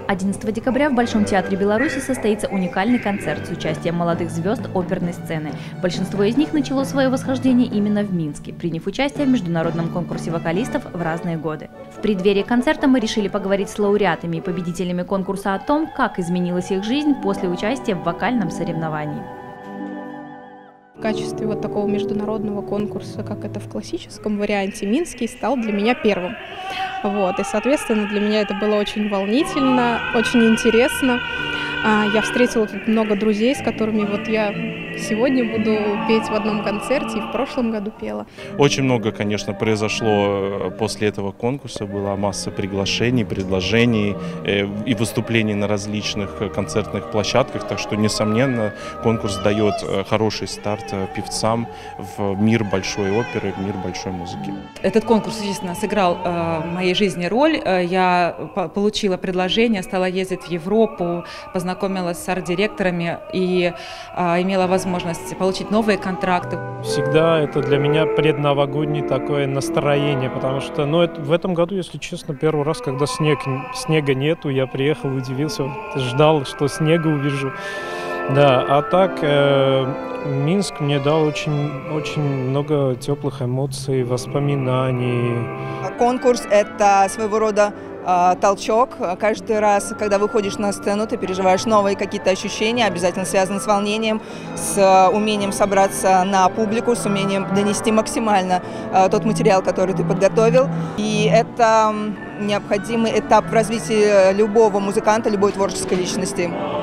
11 декабря в Большом театре Беларуси состоится уникальный концерт с участием молодых звезд оперной сцены. Большинство из них начало свое восхождение именно в Минске, приняв участие в международном конкурсе вокалистов в разные годы. В преддверии концерта мы решили поговорить с лауреатами и победителями конкурса о том, как изменилась их жизнь после участия в вокальном соревновании. В качестве вот такого международного конкурса, как это в классическом варианте, Минский стал для меня первым. И, соответственно, для меня это было очень волнительно, очень интересно. Я встретила тут много друзей, с которыми я сегодня буду петь в одном концерте, и в прошлом году пела. Очень много, конечно, произошло после этого конкурса. Была масса приглашений, предложений и выступлений на различных концертных площадках. Так что, несомненно, конкурс дает хороший старт певцам в мир большой оперы, в мир большой музыки. Этот конкурс, естественно, сыграл в моей жизни роль. Я получила предложение, стала ездить в Европу, познакомилась с арт-директорами и имела возможность получить новые контракты. Всегда это для меня предновогоднее такое настроение, потому что в этом году, если честно, первый раз, когда снега нету, я приехал, удивился, ждал, что снега увижу. Да, а так Минск мне дал очень много теплых эмоций, воспоминаний. Конкурс – это своего рода толчок. Каждый раз, когда выходишь на сцену, ты переживаешь новые какие-то ощущения, обязательно связанные с волнением, с умением собраться на публику, с умением донести максимально тот материал, который ты подготовил. И это необходимый этап в развитии любого музыканта, любой творческой личности.